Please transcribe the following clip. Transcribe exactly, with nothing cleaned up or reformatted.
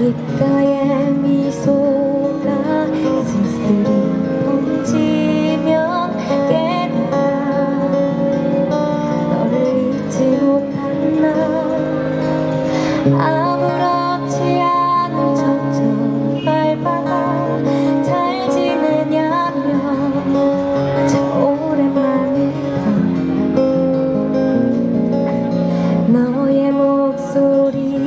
귓가에 미소가 쓸쓸히 번지면 깨달아 너를 잊지 못한 나 아무렇지 않은 척처럼 밟아가 잘 지내냐며 참 오랜만이다. 너의 목소리